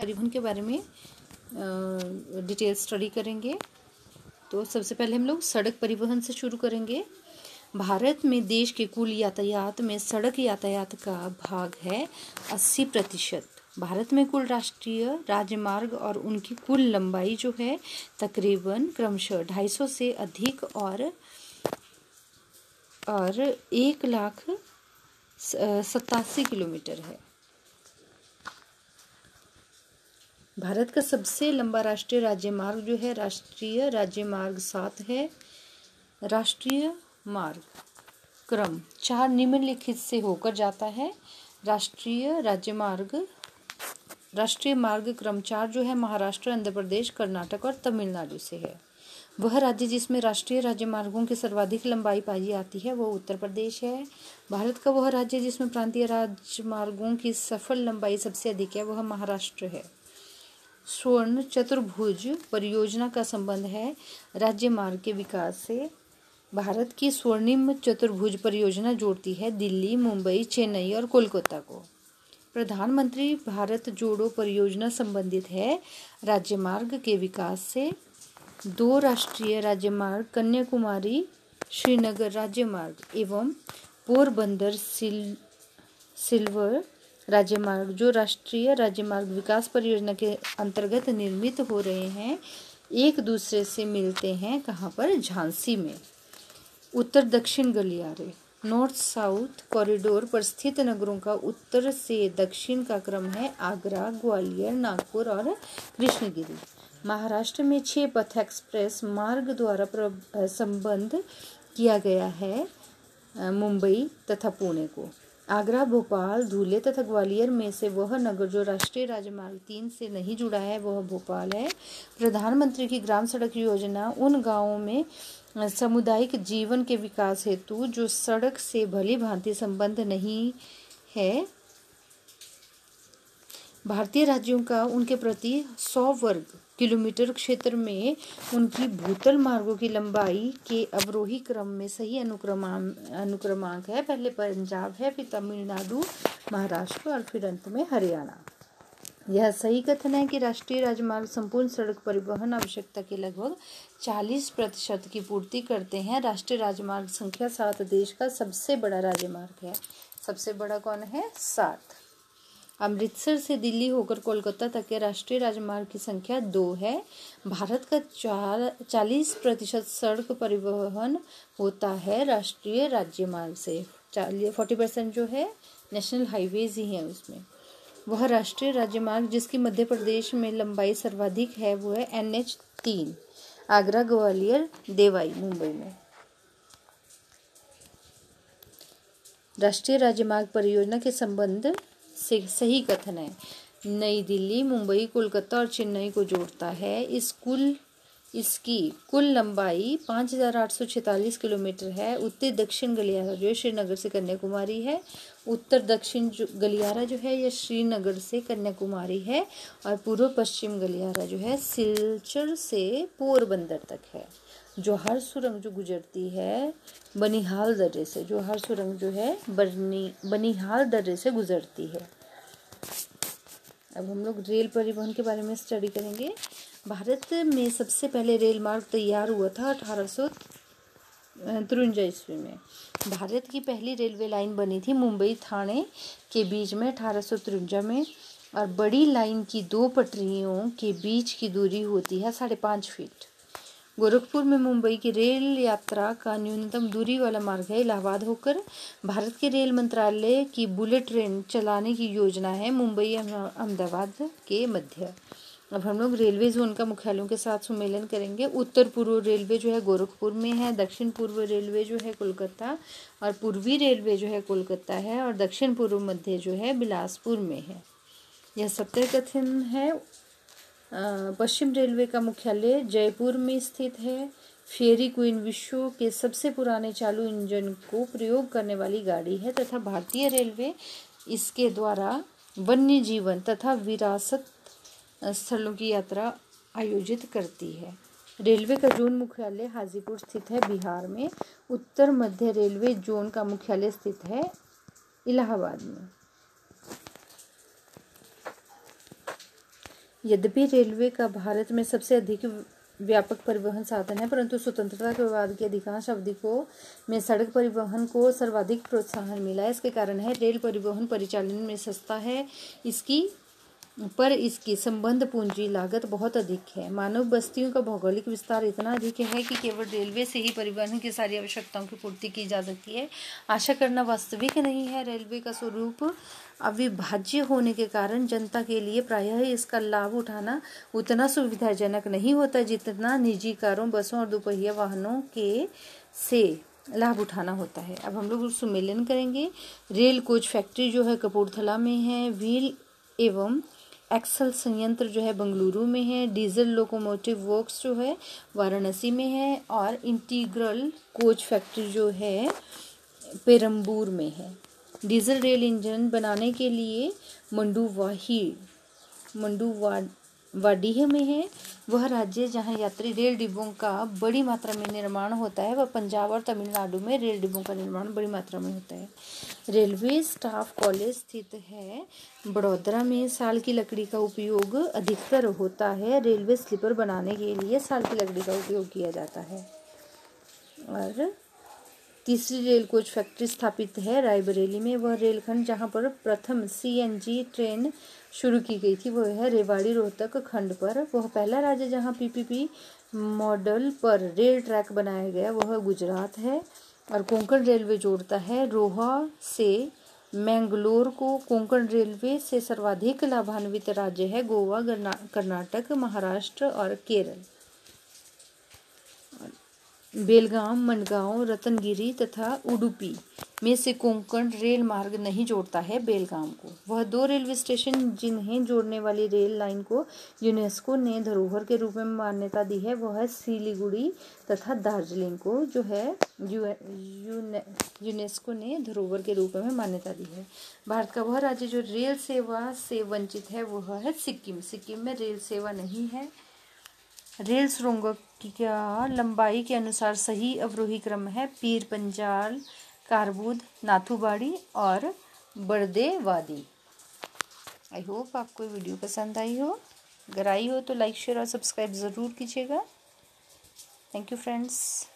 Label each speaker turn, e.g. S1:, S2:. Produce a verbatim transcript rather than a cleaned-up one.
S1: परिवहन के बारे में डिटेल स्टडी करेंगे। तो सबसे पहले हम लोग सड़क परिवहन से शुरू करेंगे। भारत में देश के कुल यातायात में सड़क यातायात का भाग है अस्सी प्रतिशत। भारत में कुल राष्ट्रीय राजमार्ग और उनकी कुल लंबाई जो है तकरीबन क्रमशः ढाई सौ से अधिक और और एक लाख सतासी किलोमीटर है। भारत का सबसे लंबा राष्ट्रीय राज्यमार्ग जो है राष्ट्रीय राज्यमार्ग सात है। राष्ट्रीय मार्ग क्रम चार निम्नलिखित से होकर जाता है। राष्ट्रीय राज्यमार्ग राष्ट्रीय मार्ग क्रम चार जो है महाराष्ट्र, आंध्र प्रदेश, कर्नाटक और तमिलनाडु से है। वह राज्य जिसमें राष्ट्रीय राज्यमार्गों की सर्वाधिक लंबाई पाई जाती है वह उत्तर प्रदेश है। भारत का वह राज्य जिसमें प्रांतीय राजमार्गों की सफल लंबाई सबसे अधिक है वह महाराष्ट्र है। स्वर्ण चतुर्भुज परियोजना का संबंध है राज्य मार्ग के विकास से। भारत की स्वर्णिम चतुर्भुज परियोजना जोड़ती है दिल्ली, मुंबई, चेन्नई और कोलकाता को। प्रधानमंत्री भारत जोड़ो परियोजना संबंधित है राज्य मार्ग के विकास से। दो राष्ट्रीय राज्यमार्ग कन्याकुमारी श्रीनगर राज्यमार्ग एवं पोरबंदर सिल सिल्वर राज्यमार्ग जो राष्ट्रीय राज्यमार्ग विकास परियोजना के अंतर्गत निर्मित हो रहे हैं एक दूसरे से मिलते हैं। कहाँ पर? झांसी में। उत्तर दक्षिण गलियारे नॉर्थ साउथ कॉरिडोर पर स्थित नगरों का उत्तर से दक्षिण का क्रम है आगरा, ग्वालियर, नागपुर और कृष्णगिरी। महाराष्ट्र में छह पथ एक्सप्रेस मार्ग द्वारा संबंध किया गया है मुंबई तथा पुणे को। आगरा, भोपाल, धुले तथा ग्वालियर में से वह नगर जो राष्ट्रीय राजमार्ग तीन से नहीं जुड़ा है वह भोपाल है। प्रधानमंत्री की ग्राम सड़क योजना उन गांवों में सामुदायिक जीवन के विकास हेतु जो सड़क से भली भांति संबंध नहीं है। भारतीय राज्यों का उनके प्रति सौ वर्ग किलोमीटर क्षेत्र में उनकी भूतल मार्गों की लंबाई के अवरोही क्रम में सही अनुक्रमांक अनुक्रमांक है। पहले पंजाब है, फिर तमिलनाडु, महाराष्ट्र और फिर अंत में हरियाणा। यह सही कथन है कि राष्ट्रीय राजमार्ग संपूर्ण सड़क परिवहन आवश्यकता के लगभग चालीस प्रतिशत की पूर्ति करते हैं। राष्ट्रीय राजमार्ग संख्या सात देश का सबसे बड़ा राजमार्ग है। सबसे बड़ा कौन है? सात। अमृतसर से दिल्ली होकर कोलकाता तक के राष्ट्रीय राजमार्ग की संख्या दो है। भारत का चार चालीस प्रतिशत सड़क परिवहन होता है राष्ट्रीय राज्यमार्ग से। चालीस फोर्टी परसेंट जो है नेशनल हाईवेज ही हैं उसमें। वह राष्ट्रीय राज्यमार्ग जिसकी मध्य प्रदेश में लंबाई सर्वाधिक है वो है एन एच तीन आगरा, ग्वालियर, देवाई, मुंबई में। राष्ट्रीय राजमार्ग परियोजना के संबंध से सही कथन है नई दिल्ली, मुंबई, कोलकाता और चेन्नई को जोड़ता है। इस कुल इसकी कुल लंबाई पाँच हज़ार आठ सौ छियालीस किलोमीटर है। उत्तर दक्षिण गलियारा जो श्रीनगर से कन्याकुमारी है। उत्तर दक्षिण गलियारा जो है यह श्रीनगर से कन्याकुमारी है और पूर्व पश्चिम गलियारा जो है सिलचर से पोरबंदर तक है। जौहर सुरंग जो गुजरती है बनिहाल दर्रे से जौहर सुरंग जो है बनी बनिहाल दर्रे से गुजरती है। अब हम लोग रेल परिवहन के बारे में स्टडी करेंगे। भारत में सबसे पहले रेल मार्ग तैयार हुआ था अठारह सौ तिरंजा ईस्वी में। भारत की पहली रेलवे लाइन बनी थी मुंबई ठाणे के बीच में अठारह सौ तिरंजा में और बड़ी लाइन की दो पटरियों के बीच की दूरी होती है साढ़े पाँच फीट। गोरखपुर में मुंबई की रेल यात्रा का न्यूनतम दूरी वाला मार्ग है इलाहाबाद होकर। भारत के रेल मंत्रालय की बुलेट ट्रेन चलाने की योजना है मुंबई अहमदाबाद के मध्य। अब हम लोग रेलवे जोन का मुख्यालयों के साथ सम्मेलन करेंगे। उत्तर पूर्व रेलवे जो है गोरखपुर में है, दक्षिण पूर्व रेलवे जो है कोलकाता और पूर्वी रेलवे जो है कोलकाता है और दक्षिण पूर्व मध्य जो है बिलासपुर में है। यह सत्य कथन है। पश्चिम रेलवे का मुख्यालय जयपुर में स्थित है। फेरी क्वीन विश्व के सबसे पुराने चालू इंजन को प्रयोग करने वाली गाड़ी है तथा भारतीय रेलवे इसके द्वारा वन्य जीवन तथा विरासत स्थलों की यात्रा आयोजित करती है। रेलवे का जोन मुख्यालय हाजीपुर स्थित है बिहार में। उत्तर मध्य रेलवे जोन का मुख्यालय स्थित है इलाहाबाद में। यद्यपि रेलवे का भारत में सबसे अधिक व्यापक परिवहन साधन है, परंतु स्वतंत्रता के बाद की अधिकांश अवधि को में सड़क परिवहन को सर्वाधिक प्रोत्साहन मिला। इसके कारण है रेल परिवहन परिचालन में सस्ता है, इसकी पर इसकी संबंध पूंजी लागत बहुत अधिक है। मानव बस्तियों का भौगोलिक विस्तार इतना अधिक है कि केवल रेलवे से ही परिवहन की सारी आवश्यकताओं की पूर्ति की जा सकती है। आशा करना वास्तविक नहीं है। रेलवे का स्वरूप अविभाज्य होने के कारण जनता के लिए प्रायः इसका लाभ उठाना उतना सुविधाजनक नहीं होता जितना निजी कारों, बसों और दोपहिया वाहनों के से लाभ उठाना होता है। अब हम लोग सम्मेलन करेंगे। रेल कोच फैक्ट्री जो है कपूरथला में है, व्हील एवं एक्सल संयंत्र जो है बंगलुरु में है, डीजल लोकोमोटिव वर्क्स जो है वाराणसी में है और इंटीग्रल कोच फैक्ट्री जो है पेरम्बूर में है। डीजल रेल इंजन बनाने के लिए मंडुवाही मंडुवा वाडीह में है। वह राज्य जहां यात्री रेल डिब्बों का बड़ी मात्रा में निर्माण होता है, वह पंजाब और तमिलनाडु में रेल डिब्बों का निर्माण बड़ी मात्रा में होता है। रेलवे स्टाफ कॉलेज स्थित है बड़ोदरा में। साल की लकड़ी का उपयोग अधिकतर होता है। रेलवे स्लीपर बनाने के लिए साल की लकड़ी का उपयोग किया जाता है। और तीसरी रेल कोच फैक्ट्री स्थापित है रायबरेली में। वह रेलखंड जहां पर प्रथम सीएनजी ट्रेन शुरू की गई थी वह है रेवाड़ी रोहतक खंड पर। वह पहला राज्य जहां पीपीपी मॉडल पर रेल ट्रैक बनाया गया वह गुजरात है। और कोंकण रेलवे जोड़ता है रोहा से मैंगलोर को। कोंकण रेलवे से सर्वाधिक लाभान्वित राज्य है गोवा, कर्नाटक, महाराष्ट्र और केरल। बेलगाम, मनगांव, रत्नगिरी तथा उडुपी में से कोंकण रेल मार्ग नहीं जोड़ता है बेलगाम को। वह दो रेलवे स्टेशन जिन्हें जोड़ने वाली रेल लाइन को यूनेस्को ने धरोहर के रूप में मान्यता दी है वह है सिलीगुड़ी तथा दार्जिलिंग को जो है यू, यूने, यूनेस्को ने धरोहर के रूप में मान्यता दी है। भारत का वह राज्य जो रेल सेवा से वंचित है वह है सिक्किम। सिक्किम में रेल सेवा नहीं है। रेल सुरंगों की क्या लंबाई के अनुसार सही अवरोही क्रम है पीर पंजाल, कारबूद, नाथुबाड़ी और बर्देवादी। आई होप आपको ये वीडियो पसंद आई हो। अगर आई हो तो लाइक, शेयर और सब्सक्राइब ज़रूर कीजिएगा। Thank you friends.